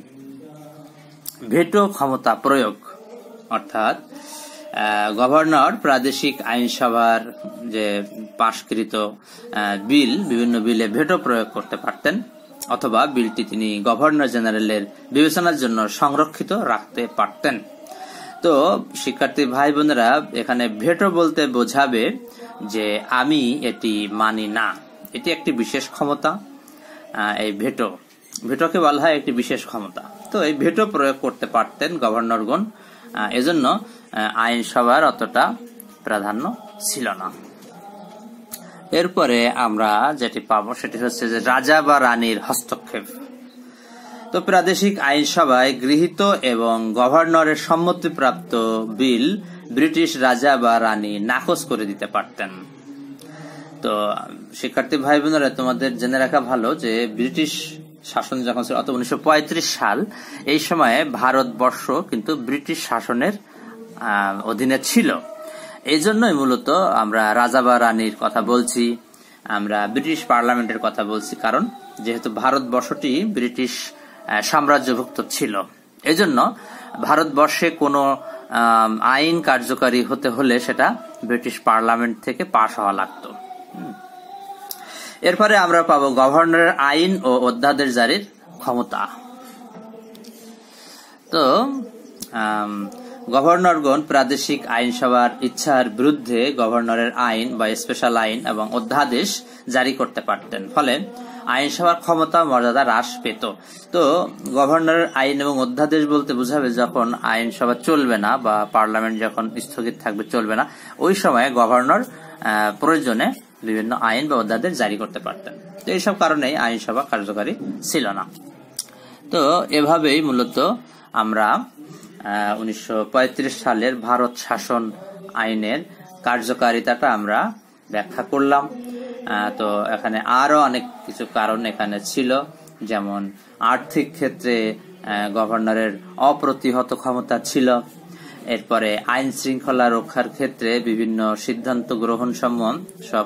ভেটো ক্ষমতা প্রয়োগ, অর্থাৎ গভর্নর প্রাদেশিক আইনসভার যে পাশকৃত বিল, বিভিন্ন বিলে ভেটো প্রয়োগ করতে পারতেন, অথবা বিলটি তিনি গভর্নর জেনারেলের বিবেচনার জন্য সংরক্ষিত রাখতে পারতেন। তো শিক্ষার্থী ভাই বোনেরা, এখানে ভেটো বলতে বোঝাবে যে আমি এটি মানি না, এটি একটি বিশেষ ক্ষমতা। এই ভেটো ভেটোকে বলা হয় একটি বিশেষ ক্ষমতা। তো এই ভেটো প্রয়োগ করতে পারতেন গভর্নরগণ, এজন্য আইনসভার অতটা প্রাধান্য ছিল না। এরপরে আমরা যেটি পাবো সেটি হচ্ছে যে রাজা বা রানীর হস্তক্ষেপ। তো প্রাদেশিক আইনসভায় গৃহীত এবং গভর্নরের সম্মতিপ্রাপ্ত বিল ব্রিটিশ রাজা বা রানী নাকচ করে দিতে পারতেন। তো শিক্ষার্থী ভাই বোনেরা, তোমাদের জেনে রাখা ভালো যে ব্রিটিশ শাসন যখন ছিল, অত উনিশশো পঁয়ত্রিশ সাল, এই সময়ে ভারতবর্ষ কিন্তু ব্রিটিশ শাসনের অধীনে ছিল। এই জন্যই মূলত আমরা রাজা বা রানীর কথা বলছি, আমরা ব্রিটিশ পার্লামেন্টের কথা বলছি, কারণ যেহেতু ভারতবর্ষটি ব্রিটিশ সাম্রাজ্যভুক্ত ছিল। এজন্য ভারতবর্ষে কোনো আইন কার্যকারী হতে হলে সেটা ব্রিটিশ পার্লামেন্ট থেকে পাশ হওয়া লাগতো। এরপরে আমরা পাবো গভর্নরের আইন ও অধ্যাদেশ জারির ক্ষমতা। তো গভর্নরগণ প্রাদেশিক আইনসভার ইচ্ছার বিরুদ্ধে গভর্নরের আইন বা স্পেশাল আইন এবং অধ্যাদেশ জারি করতে পারতেন, ফলে আইনসভার ক্ষমতা মর্যাদা হ্রাস পেত। তো গভর্নরের আইন এবং অধ্যাদেশ বলতে বোঝাবে যখন আইনসভা চলবে না বা পার্লামেন্ট যখন স্থগিত থাকবে, চলবে না, ওই সময়ে গভর্নর প্রয়োজনে বিভিন্ন আইন বা অধ্যাদেশ জারি করতে পারতেন। তো এইসব কারণেই আইনসভা কার্যকারী ছিল না। তো এভাবেই মূলত আমরা উনিশশো পঁয়ত্রিশ সালের ভারত শাসন আইনের কার্যকারিতাটা আমরা ব্যাখ্যা করলাম। তো এখানে আরো অনেক কিছু কারণ এখানে ছিল, যেমন আর্থিক ক্ষেত্রে গভর্নরের অপ্রতিহত ক্ষমতা ছিল। এরপরে আইন শৃঙ্খলা রক্ষার ক্ষেত্রে বিভিন্ন সিদ্ধান্ত গ্রহণ সমূহ সব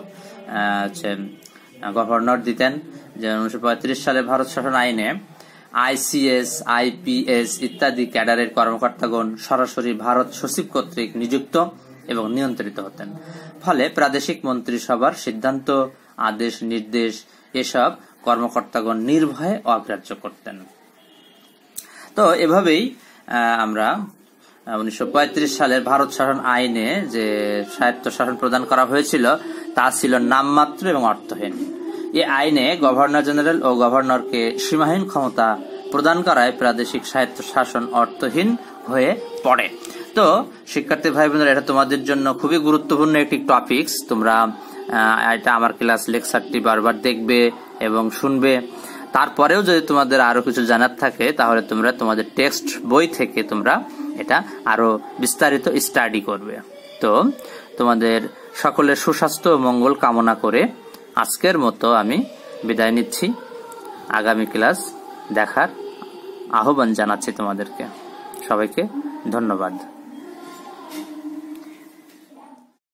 গভর্নর দিতেন। যেমন উনিশশো পঁয়ত্রিশ সালে ভারত শাসন আইনে আইসিএস, আইপিএস ইত্যাদি ক্যাডারের কর্মকর্তাগণ সরাসরি ভারত সচিব কর্তৃক নিযুক্ত এবং নিয়ন্ত্রিত হতেন। ফলে প্রাদেশিক মন্ত্রিসভার সিদ্ধান্ত, আদেশ, নির্দেশ এসব কর্মকর্তাগণ নির্ভয়ে অগ্রাহ্য করতেন। তো এভাবেই আমরা উনিশশো পঁয়ত্রিশ সালের ভারত শাসন আইনে যে স্বায়ত্ত শাসন প্রদান করা হয়েছিল তা ছিল নামমাত্র এবং অর্থহীন। এই আইনে গভর্নর জেনারেল ও গভর্নরকে সীমাহীন ক্ষমতা প্রদান করায় প্রাদেশিক স্বায়ত্ত শাসন অর্থহীন হয়ে পড়ে। তো শিক্ষার্থী ভাই বোনেরা, এটা তোমাদের জন্য খুবই গুরুত্বপূর্ণ একটি টপিকস। তোমরা এটা আমার ক্লাস লেকচারটি বারবার দেখবে এবং শুনবে। তারপরেও যদি তোমাদের আরো কিছু জানার থাকে তাহলে তোমরা তোমাদের টেক্সট বই থেকে তোমরা এটা আরো বিস্তারিত স্টাডি করবে। তো তোমাদের সকলের সুস্বাস্থ্য ও মঙ্গল কামনা করে আজকের মতো আমি বিদায় নিচ্ছি। আগামী ক্লাস দেখার আহ্বান জানাচ্ছি তোমাদেরকে। সবাইকে ধন্যবাদ।